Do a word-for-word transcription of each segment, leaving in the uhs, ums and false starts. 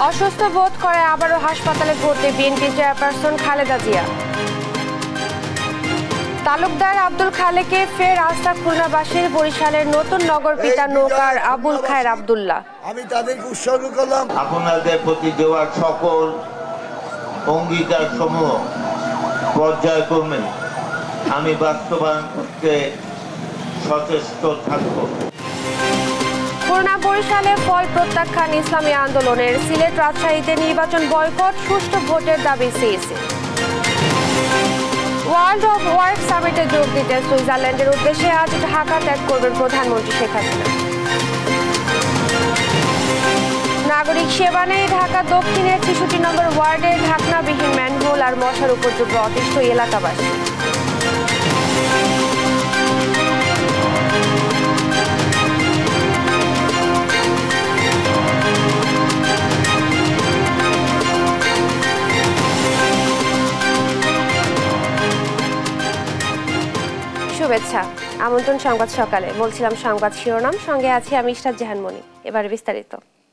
অসুস্থ বোধ করে আবারও হাসপাতালে ভর্তি বিএনপি চেয়ারপারসন খালেদা জিয়া। তালুকদার আব্দুল খালেকে ফের আস্থা খুলনাবাসীর। বরিশালের নতুন নগর পিতা নৌকার আবুল খায়ের আব্দুল্লাহ। আমি তাদেরকে উৎসর্গ করলাম আপনাদের প্রতি দেওয়া সকল অঙ্গীকার সমূহ পর্যায়ক্রমে আমি বাস্তবায়ন করতে সচেষ্ট থাকব। খুলনা বরিশালে ফল প্রত্যাখ্যান ইসলামী আন্দোলনের। সিলেট রাজশাহীতে নির্বাচন বয়কট, সুষ্ঠু ভোটের দাবি সিইসি। ওয়ার্ল্ড অব ওয়ার্ক সামিটে যোগ দিতে সুইজারল্যান্ডের উদ্দেশ্যে আজ ঢাকা ত্যাগ করবেন প্রধানমন্ত্রী শেখ হাসিনা। নাগরিক সেবা নেই ঢাকা দক্ষিণের ছেষট্টি নম্বর ওয়ার্ডের ঢাকনাবিহীন ম্যানহোল আর মশার উপদ্রবে অতিষ্ঠ এলাকাবাসী। শুভেচ্ছা, আমন্ত্রণ সংবাদ সকালে। বলছিলাম সংবাদ শিরোনাম, সঙ্গে আছি আমি ইশরাত জাহানমণি। এবারে বিস্তারিত।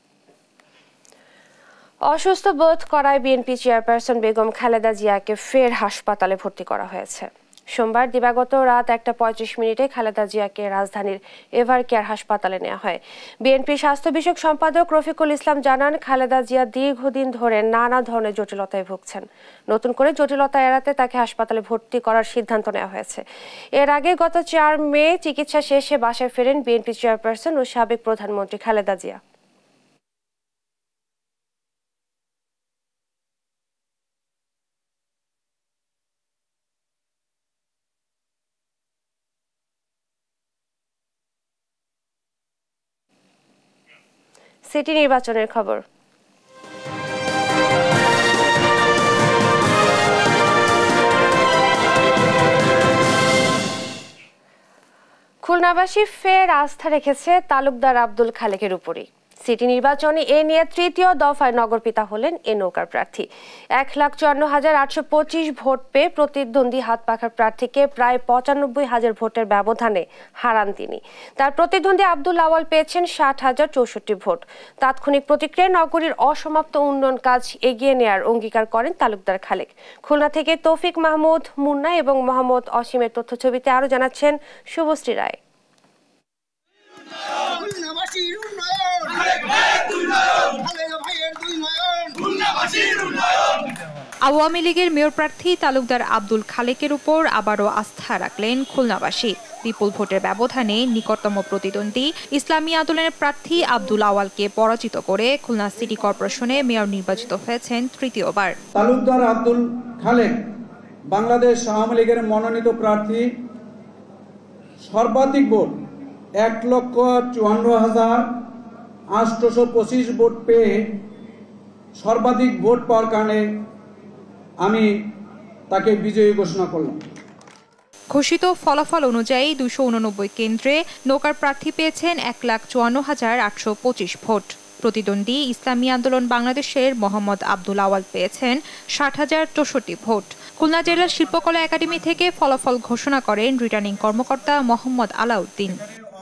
অসুস্থ বোধ করায় বিএনপি চেয়ারপারসন বেগম খালেদা জিয়াকে ফের হাসপাতালে ভর্তি করা হয়েছে। সোমবার দিবাগত রাত একটা পঁয়ত্রিশ মিনিটে খালেদা জিয়াকে রাজধানীর এভার কেয়ার হাসপাতালে নেওয়া হয়। বিএনপি স্বাস্থ্য বিষয়ক সম্পাদক রফিকুল ইসলাম জানান, খালেদা জিয়া দীর্ঘদিন ধরে নানা ধরনের জটিলতায় ভুগছেন। নতুন করে জটিলতা এড়াতে তাকে হাসপাতালে ভর্তি করার সিদ্ধান্ত নেওয়া হয়েছে। এর আগে গত চার মে চিকিৎসা শেষে বাসায় ফেরেন বিএনপি চেয়ারপারসন ও সাবেক প্রধানমন্ত্রী খালেদা জিয়া। সিটি নির্বাচনের খবর। খুলনাবাসী ফের আস্থা রেখেছে তালুকদার আব্দুল খালেকের উপরই। সিটি নির্বাচনে এ নিয়ে তৃতীয় দফায় নগরপিতা হলেন এ নৌকার প্রার্থী। এক লাখ চুয়ান্ন হাজার আটশো পঁচিশ ভোট পেয়ে প্রতিদ্বন্দ্বী হাত পাখার প্রার্থীকে প্রায় পঁচানব্বই হাজার ভোটের ব্যবধানে হারান তিনি। তার প্রতিদ্বন্দ্বী আব্দুল আওয়াল পেয়েছেন ষাট হাজার চৌষট্টি ভোট। তাৎক্ষণিক প্রতিক্রিয়ায় নগরীর অসমাপ্ত উন্নয়ন কাজ এগিয়ে নেয়ার অঙ্গীকার করেন তালুকদার খালেক। খুলনা থেকে তৌফিক মাহমুদ মুন্না এবং মোহাম্মদ অসীমের তথ্যছবিতে আরও জানাচ্ছেন শুভশ্রী রায়। আওয়ামী লীগের মেয়র প্রার্থী তালুকদার আব্দুল খালেকের উপর আবারও আস্থা রাখলেন খুলনাবাসী। বিপুল ভোটের ব্যবধানে নিকটতম প্রতিদ্বন্দ্বী ইসলামী আন্দোলনের প্রার্থী আব্দুল আওয়ালকে পরাজিত করে খুলনা সিটি কর্পোরেশনে মেয়র নির্বাচিত হয়েছেন তৃতীয়বার। তালুকদার আব্দুল খালেক বাংলাদেশ আওয়ামী লীগের মনোনীত প্রার্থী। সর্বাধিক ভোট এক লক্ষ চুয়ান্ন হাজার আটশোশো পঁচিশ ভোট পেয়ে সর্বাধিক ভোট পাওয়ার কারণে আমি তাকে বিজয়ী ঘোষণা করলাম। ঘোষিত ফলাফল অনুযায়ী দুশো উননব্বই কেন্দ্রে নৌকার প্রার্থী পেয়েছেন এক লাখ চুয়ান্ন হাজার আটশো পঁচিশ ভোট। প্রতিদ্বন্দ্বী ইসলামী আন্দোলন বাংলাদেশের মোহাম্মদ আব্দুল আওয়াল পেয়েছেন ষাট হাজার চৌষট্টি ভোট। খুলনা জেলার শিল্পকলা একাডেমি থেকে ফলাফল ঘোষণা করেন রিটার্নিং কর্মকর্তা মোহাম্মদ আলাউদ্দিন।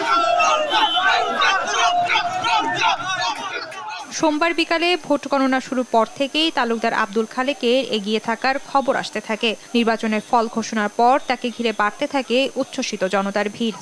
সোমবার বিকালে ভোট গণনা শুরুর পর থেকেই তালুকদার আব্দুল খালেকের এগিয়ে থাকার খবর আসতে থাকে। নির্বাচনের ফল ঘোষণার পর তাকে ঘিরে বাড়তে থাকে উচ্ছ্বসিত জনতার ভিড়।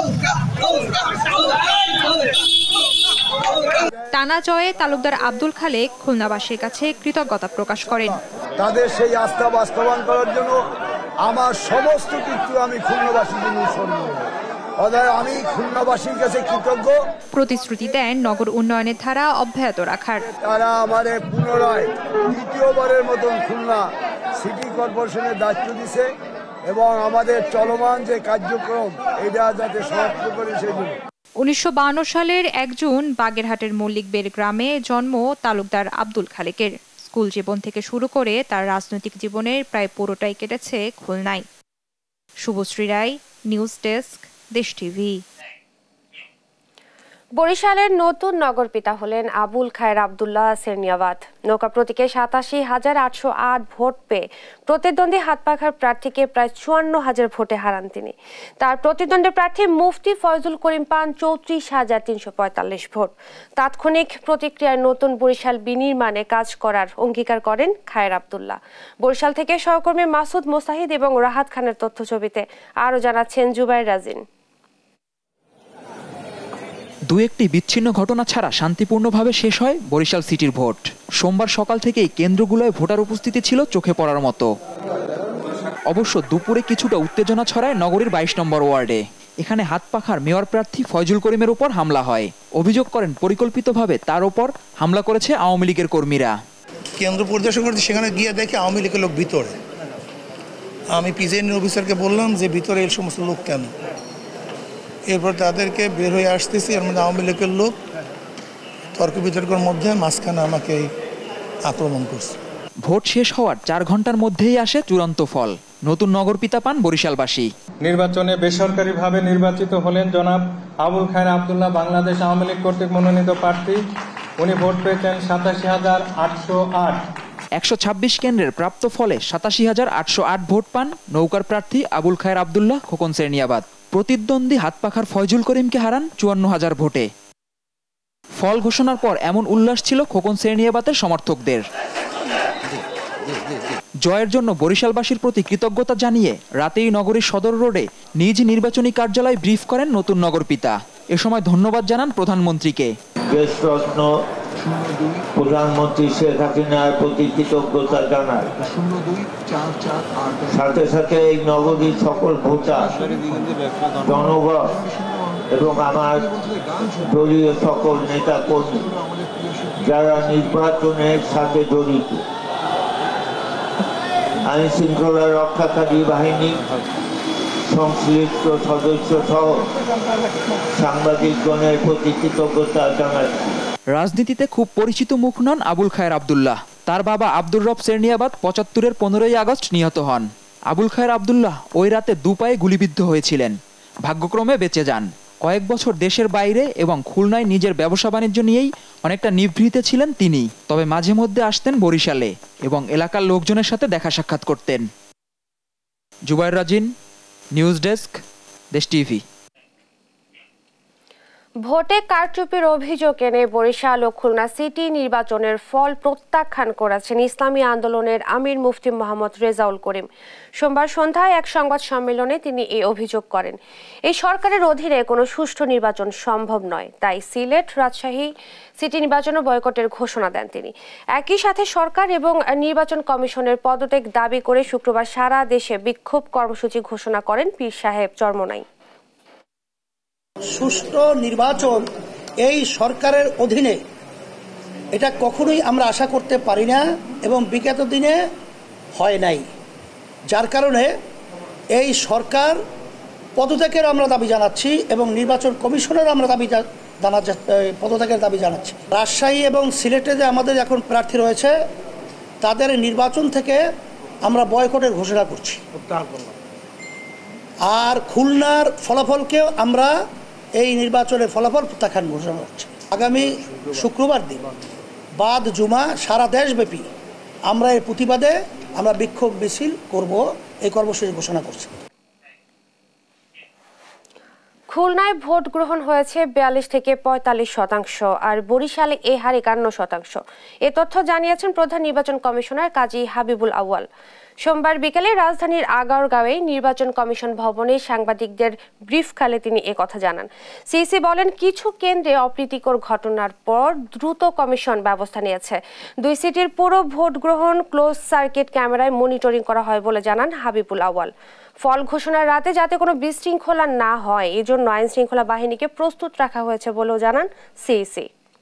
টানা জয়ে তালুকদার আব্দুল খালেক খুলনাবাসীর কাছে কৃতজ্ঞতা প্রকাশ করেন। তাদের সেই আস্থা বাস্তবায়ন করার জন্য আমার সমস্ত কিছু আমি খুলনাবাসীর জন্য উৎসর্গ। আমি খুলনাবাসীর কাছে কৃতজ্ঞ। প্রতিশ্রুতি দেন নগর উন্নয়নের ধারা অব্যাহত রাখার। তারা আমাদের পুনরায় দ্বিতীয়বারের মতন খুলনা সিটি কর্পোরেশনের দায়িত্ব দিছে এবং আমাদের চলমান যে কার্যক্রম এটা যাতে সমাপ্ত করে সেই জন্য। উনিশশো বাহান্ন সালের এক জুন বাগেরহাটের মল্লিক বের গ্রামে জন্ম তালুকদার আব্দুল খালেকের। স্কুল জীবন থেকে শুরু করে তার রাজনৈতিক জীবনের প্রায় পুরোটাই কেটেছে খুলনায়। Subhashree Roy, news desk, Desh TV. বরিশালের নতুন নগরপিতা হলেন আবুল খায়ের আব্দুল্লাহ সেরনিয়াবাদ। নৌকা প্রতীকে সাতাশি হাজার আটশো আট ভোট পেয়ে প্রতিদ্বন্দ্বী হাতপাখার প্রার্থীকে প্রায় চুয়ান্ন হাজার ভোটে হারান তিনি। তার প্রতিদ্বন্দ্বী প্রার্থী মুফতি ফয়জুল করিম পান চৌত্রিশ হাজার তিনশো পঁয়তাল্লিশ ভোট। তাৎক্ষণিক প্রতিক্রিয়ায় নতুন বরিশাল বিনির্মাণে কাজ করার অঙ্গীকার করেন খায়ের আব্দুল্লাহ। বরিশাল থেকে সহকর্মী মাসুদ মোসাহিদ এবং রাহাত খানের তথ্য ছবিতে আরও জানাচ্ছেন জুবাইর রাজিন। দু একটি বিচ্ছিন্ন ঘটনা ছাড়া শান্তিপূর্ণভাবে শেষ হয় বরিশাল সিটির ভোট। সোমবার সকাল থেকেই কেন্দ্রগুলোয় ভোটার উপস্থিতি ছিল চোখে পড়ার মতো। অবশ্য দুপুরে কিছুটা উত্তেজনা ছড়ায় নগরীর বাইশ নম্বর ওয়ার্ডে। এখানে হাতপাখার মেয়র প্রার্থী ফয়জুল করিমের উপর হামলা হয়। অভিযোগ করেন পরিকল্পিতভাবে তার উপর হামলা করেছে আওয়ামী লীগের কর্মীরা। কেন্দ্র পরিদর্শন করতে সেখানে গিয়ে দেখে আওয়ামী লীগের লোক ভিতরে। আমি পিজিএন অফিসারকে বললাম যে ভিতরে এই সমস্ত লোক কেন। এরপর তাদেরকে বের হয়ে আসতেছি, এর মধ্যে আওয়ামী লীগের লোক তর্ক বিতর্কের মধ্যে মাঝখানে আমাকে আক্রমণ করছে। ভোট শেষ হওয়ার চার ঘন্টার মধ্যেই আসে চূড়ান্ত ফল। নতুন নগরপিতা পান বরিশালবাসী। নির্বাচনে বেসরকারিভাবে নির্বাচিত হলেন জনাব আবুল খায়ের আব্দুল্লাহ, বাংলাদেশ আওয়ামী লীগ কর্তৃক মনোনীত প্রার্থী। উনি ভোট পেয়েছেন সাতাশি হাজার আটশো আট। একশো ছাব্বিশ কেন্দ্রের প্রাপ্ত ফলে সাতাশি হাজার আটশো আট ভোট পান নৌকার প্রার্থী আবুল খায়ের আব্দুল্লাহ খোকন সেরনিয়াবাদ। প্রতিদ্বন্দ্বী হাতপাখার ফয়জুল করিমকে হারান চুয়ান্ন হাজার ভোটে। ফল ঘোষণার পর এমন উল্লাস ছিল খোকন সেরনিয়াবাদের সমর্থকদের। জয়ের জন্য বরিশালবাসীর প্রতি কৃতজ্ঞতা জানিয়ে রাতেই নগরীর সদর রোডে নিজ নির্বাচনী কার্যালয় ব্রিফ করেন নতুন নগরপিতা। এ সময় ধন্যবাদ জানান প্রধানমন্ত্রীকে। দেশরত্ন প্রধানমন্ত্রী শেখ হাসিনার প্রতি কৃতজ্ঞতা জানায়। সাথে সাথে এই নগরীর সকল ভোটার, জনগণ এবং আমার দলীয় সকল নেতা কর্মী যারা নির্বাচনের সাথে জড়িত, আইন শৃঙ্খলা রক্ষাকারী বাহিনী, সংশ্লিষ্ট সদস্য সহ সাংবাদিকগণের প্রতি কৃতজ্ঞতা জানাচ্ছি। রাজনীতিতে খুব পরিচিত মুখ নন আবুল খায়ের আব্দুল্লাহ। তার বাবা আব্দুর রব সেরনিয়াবাদ পঁচাত্তরের পনেরোই আগস্ট নিহত হন। আবুল খায়ের আব্দুল্লাহ ওই রাতে দুপায়ে গুলিবিদ্ধ হয়েছিলেন। ভাগ্যক্রমে বেঁচে যান। কয়েক বছর দেশের বাইরে এবং খুলনায় নিজের ব্যবসা বাণিজ্য নিয়েই অনেকটা নিভৃতে ছিলেন তিনি। তবে মাঝে মধ্যে আসতেন বরিশালে এবং এলাকার লোকজনের সাথে দেখা সাক্ষাৎ করতেন। Zubair Razin, news desk, Desh TV. ভোটে কারচুপির অভিযোগ এনে বরিশাল ও খুলনা সিটি নির্বাচনের ফল প্রত্যাখ্যান করেছেন ইসলামী আন্দোলনের আমির মুফতি মোহাম্মদ রেজাউল করিম। সোমবার সন্ধ্যায় এক সংবাদ সম্মেলনে তিনি এই অভিযোগ করেন। এই সরকারের অধীনে কোনো সুষ্ঠু নির্বাচন সম্ভব নয়, তাই সিলেট, রাজশাহী সিটি নির্বাচন বয়কটের ঘোষণা দেন তিনি। একই সাথে সরকার এবং নির্বাচন কমিশনের পদত্যাগ দাবি করে শুক্রবার সারা দেশে বিক্ষোভ কর্মসূচি ঘোষণা করেন পীর সাহেব চরমোনাই। সুষ্ঠু নির্বাচন এই সরকারের অধীনে এটা কখনোই আমরা আশা করতে পারি না এবং বিগত দিনে হয় নাই, যার কারণে এই সরকার পদত্যাগের আমরা দাবি জানাচ্ছি এবং নির্বাচন কমিশনের আমরা দাবি জানা পদত্যাগের দাবি জানাচ্ছি। রাজশাহী এবং সিলেটে যে আমাদের এখন প্রার্থী রয়েছে তাদের নির্বাচন থেকে আমরা বয়কটের ঘোষণা করছি। আর খুলনার ফলাফলকেও আমরা এই নির্বাচনের ফলাফল প্রত্যাখ্যান ঘোষণা করছি। আগামী শুক্রবার দিন বাদ জুমা সারা দেশব্যাপী আমরা এর প্রতিবাদে আমরা বিক্ষোভ মিছিল করব, এই কর্মসূচি ঘোষণা করছি। খুলনায় ভোট গ্রহণ হয়েছে বিয়াল্লিশ থেকে পঁয়তাল্লিশ শতাংশ আর বরিশালে এ হার একান্ন শতাংশ। এ তথ্য জানিয়েছেন প্রধান নির্বাচন কমিশনার কাজী হাবিবুল আউয়াল। সোমবার বিকেলে রাজধানীর আগারগাঁওয়ে নির্বাচন কমিশন ভবনে সাংবাদিকদের ব্রিফকালে তিনি একথা জানান। সিইসি বলেন, কিছু কেন্দ্রে অপ্রীতিকর ঘটনার পর দ্রুত কমিশন ব্যবস্থা নিয়েছে। দুই সিটির পুরো ভোট গ্রহণ ক্লোজ সার্কিট ক্যামেরায় মনিটরিং করা হয় বলে জানান হাবিবুল আউয়াল। ফল ঘোষণার রাতে যাতে কোনো বিশৃঙ্খলা না হয় এজন্য আইন শৃঙ্খলা বাহিনীকে প্রস্তুত রাখা হয়েছে বলেও জানান সিইসি।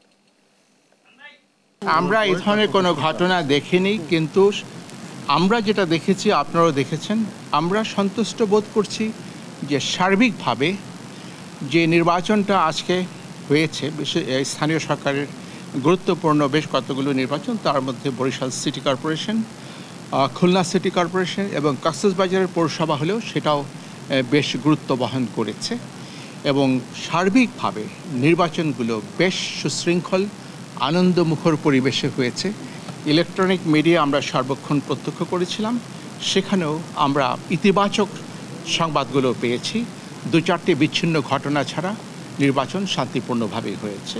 আমরা এই ধরনের কোনো ঘটনা দেখিনি, কিন্তু আমরা যেটা দেখেছি আপনারাও দেখেছেন। আমরা সন্তুষ্ট বোধ করছি যে সার্বিকভাবে যে নির্বাচনটা আজকে হয়েছে, স্থানীয় সরকারের গুরুত্বপূর্ণ বেশ কতগুলো নির্বাচন, তার মধ্যে Barishal city corporation, Khulna city corporation এবং কক্সবাজারের পৌরসভা হলেও সেটাও বেশ গুরুত্ব বহন করেছে। এবং সার্বিকভাবে নির্বাচনগুলো বেশ সুশৃঙ্খল আনন্দমুখর পরিবেশে হয়েছে। ইলেকট্রনিক মিডিয়া আমরা সর্বক্ষণ প্রত্যক্ষ করেছিলাম, সেখানেও আমরা ইতিবাচক সংবাদগুলো পেয়েছি। দু চারটি বিচ্ছিন্ন ঘটনা ছাড়া নির্বাচন শান্তিপূর্ণভাবেই হয়েছে।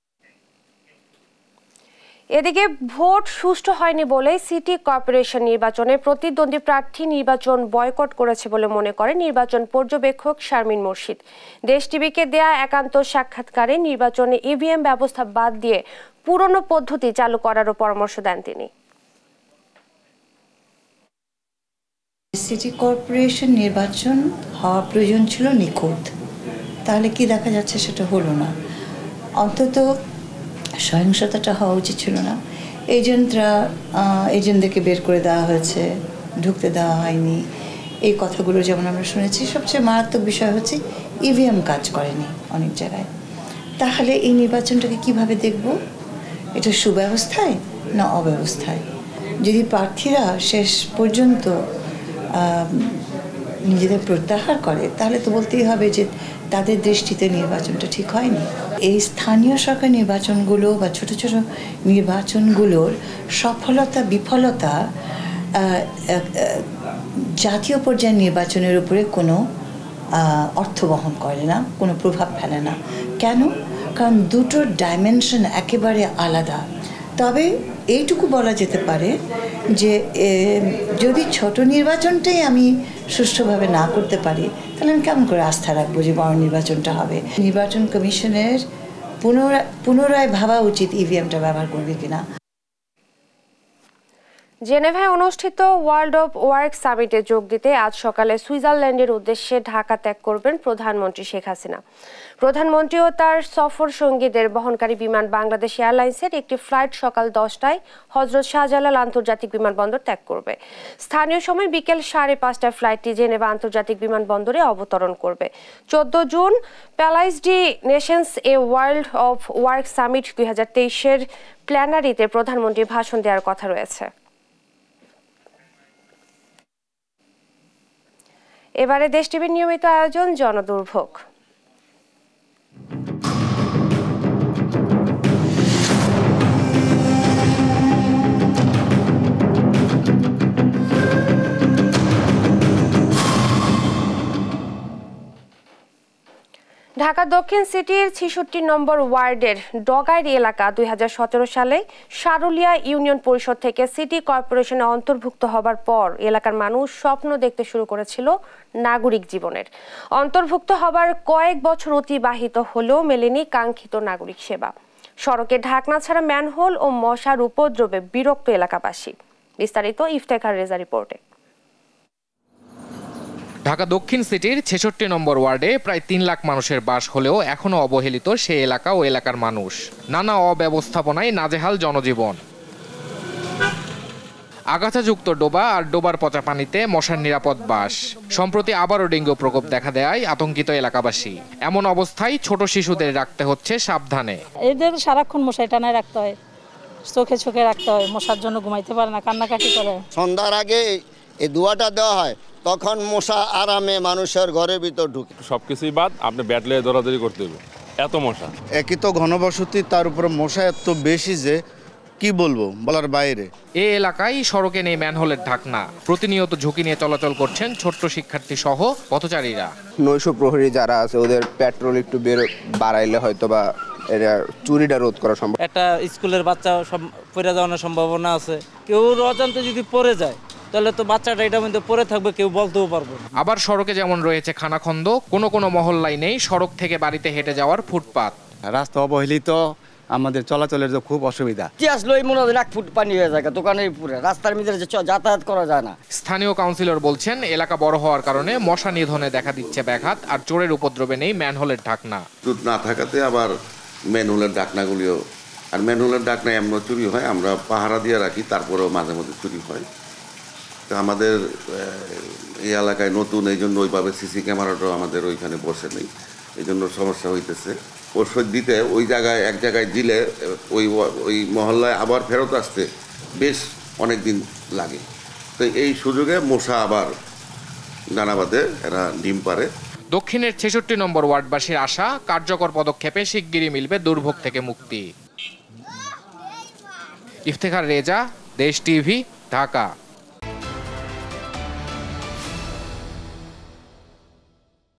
এদিকে ভোট সুষ্ঠু হয়নি বলে সিটি কর্পোরেশন নির্বাচনে প্রতিদ্বন্দ্বী প্রার্থী নির্বাচন বয়কট করেছে বলে মনে করেন নির্বাচন পর্যবেক্ষক শারমিন মুর্শিদ। দেশ টিভিকে দেয়া একান্ত সাক্ষাৎকারে নির্বাচনে ইভিএম ব্যবস্থা বাদ দিয়ে পুরনো পদ্ধতি চালু করারও পরামর্শ দেন তিনি। সিটি কর্পোরেশন নির্বাচন হওয়া প্রয়োজন ছিল নিখুঁত, তাহলে কি দেখা যাচ্ছে সেটা হলো না। অন্তত সহিংসতাটা হওয়া উচিত ছিল না। এজেন্টরা এজেন্টদেরকে বের করে দেওয়া হয়েছে, ঢুকতে দেওয়া হয়নি, এই কথাগুলো যেমন আমরা শুনেছি। সবচেয়ে মারাত্মক বিষয় হচ্ছে ইভিএম কাজ করেনি অনেক জায়গায়। তাহলে এই নির্বাচনটাকে কিভাবে দেখব? এটা সুব্যবস্থায় না অব্যবস্থায়? যদি প্রার্থীরা শেষ পর্যন্ত নিজেদের প্রত্যাহার করে তাহলে তো বলতেই হবে যে তাদের দৃষ্টিতে নির্বাচনটা ঠিক হয়নি। এই স্থানীয় সরকার নির্বাচনগুলো বা ছোট ছোট নির্বাচনগুলোর সফলতা বিফলতা জাতীয় পর্যায়ের নির্বাচনের উপরে কোনো অর্থ বহন করে না, কোনো প্রভাব ফেলে না। কেন? কারণ দুটোর ডাইমেনশন একেবারে আলাদা। তবে এইটুকু বলা যেতে পারে যে যদি ছোট নির্বাচনটাই আমি সুষ্ঠুভাবে না করতে পারি তাহলে আমি কেমন করে আস্থা রাখবো যে বড় নির্বাচনটা হবে? নির্বাচন কমিশনের পুনরায় পুনরায় ভাবা উচিত ইভিএমটা ব্যবহার করবে কিনা। জেনেভায় অনুষ্ঠিত ওয়ার্ল্ড অফ ওয়ার্ক সামিটে যোগ দিতে আজ সকালে সুইজারল্যান্ডের উদ্দেশ্যে ঢাকা ত্যাগ করবেন প্রধানমন্ত্রী শেখ হাসিনা। প্রধানমন্ত্রী ও তার সফর সঙ্গীদের বহনকারী বিমান বাংলাদেশ এয়ারলাইন্সের একটি ফ্লাইট সকাল দশটায় হজরত শাহজালাল আন্তর্জাতিক বিমানবন্দর ত্যাগ করবে। স্থানীয় সময় বিকেল সাড়ে পাঁচটায় ফ্লাইটটি জেনেভা আন্তর্জাতিক বিমানবন্দরে অবতরণ করবে। চোদ্দ জুন প্যালাইস ডি নেশনস এ ওয়ার্ল্ড অফ ওয়ার্ক সামিট দুই হাজার তেইশের প্ল্যানারিতে প্রধানমন্ত্রী ভাষণ দেওয়ার কথা রয়েছে। এবারে দেশ টিভির নিয়মিত আয়োজন জনদুর্ভোগ। ঢাকা দক্ষিণ সিটির ছেষট্টি নম্বর ওয়ার্ডের ডগাইর এলাকা দুই হাজার সতেরো সালে সারুলিয়া ইউনিয়ন পরিষদ থেকে সিটি কর্পোরেশনে অন্তর্ভুক্ত হবার পর এলাকার মানুষ স্বপ্ন দেখতে শুরু করেছিল নাগরিক জীবনের। অন্তর্ভুক্ত হবার কয়েক বছর অতিবাহিত হলেও মেলেনি কাঙ্ক্ষিত নাগরিক সেবা। সড়কে ঢাকনা ছাড়া ম্যানহোল ও মশার উপদ্রবে বিরক্ত এলাকাবাসী। বিস্তারিত ইফতেখার রেজা রিপোর্টে। ঢাকা দক্ষিণ সিটির ছেষট্টি নম্বর ওয়ার্ডে প্রায় তিন লাখ মানুষের বাস হলেও এখনো অবহেলিত সে এলাকা ও এলাকার মানুষ। নানা অব্যবস্থাপনায় নাজেহাল জনজীবন। আগাছাযুক্ত ডোবা আর ডোবার পচা পানিতে মশার নিরাপদ বাস। সম্প্রতি আবারও ডেঙ্গু প্রকোপ দেখা দেয় আতঙ্কিত এলাকাবাসী। এমন অবস্থায় ছোট শিশুদের রাখতে হচ্ছে সাবধানে। এদের সারাক্ষণ মশাই টানায় রাখতে হয়, চোখে চোখে রাখতে হয়, মশার জন্য ঘুমাইতে পারে না, কান্নাকাটি করে। সন্ধ্যার আগে এই দুয়াটা দেওয়া হয়, তখন মশা আরামে মানুষের ঘরের ভিতর ঢুকে। সবকিছুই বাদ, আপনি ব্যাটলে দৌড়াদৌড়ি করতে হবে, এত মশা। একই তো ঘনবসতি, তার উপরে মশা এত বেশি যে কি বলবো, বলার বাইরে। এ এলাকায় সড়কে নেই ম্যানহোলের ঢাকনা। প্রতিনিয়ত ঝুঁকি নিয়ে চলাচল করছেন ছোট্ট শিক্ষার্থী সহ পথচারীরা। নৈশ প্রহরী যারা আছে ওদের পেট্রোল একটু বের বাড়াইলে হয়তো বা এটা চুরিটা রোধ করা সম্ভব। একটা স্কুলের বাচ্চা পড়ে যাওয়ার সম্ভাবনা আছে, কেউ অজান্তে যদি পড়ে যায় তাহলে তো বাচ্চাটা এটা মধ্যে পড়ে থাকবে, কেউ বলতেও পারবে। আবার সড়কে যেমন রয়েছে খানাখন্দ, কোনো কোনো মহল্লায় নেই সড়ক থেকে বাড়িতে হেঁটে যাওয়ার ফুটপাত। রাস্তা অবহেলিত, আমাদের চলাচলের যে খুব অসুবিধা। কি আসলো এই মনে হয় এক ফুট পানি হয়ে যায় দোকানের পুরে, রাস্তার মধ্যে যাতায়াত করা যায় না। স্থানীয় কাউন্সিলর বলছেন এলাকা বড় হওয়ার কারণে মশা নিধনে দেখা দিচ্ছে ব্যাঘাত, আর চোরের উপদ্রবে নেই ম্যানহোলের ঢাকনা। দুধ না থাকাতে আবার ম্যানহোলের ঢাকনাগুলিও, আর ম্যানহোলের ঢাকনা এমন চুরি হয়, আমরা পাহারা দিয়ে রাখি, তারপরেও মাঝে মধ্যে চুরি হয়। আমাদের এই এলাকায় নতুন, এই জন্য ওইভাবে সিসি ক্যামেরাটাও আমাদের ওইখানে বসে নেই, এই জন্য সমস্যা হইতেছে। ওষুধ দিতে ওই জায়গায় এক জায়গায় দিলে ওই ওই মহল্লায় আবার ফেরত আসতে বেশ অনেক দিন লাগে। তো এই সুযোগে মশা আবার নানা বাদে এরা ডিম পারে। দক্ষিণের ছেষট্টি নম্বর ওয়ার্ডবাসীর আশা, কার্যকর পদক্ষেপে শিগগিরই মিলবে দুর্ভোগ থেকে মুক্তি। ইফতেখার রেজা, দেশ টিভি, ঢাকা।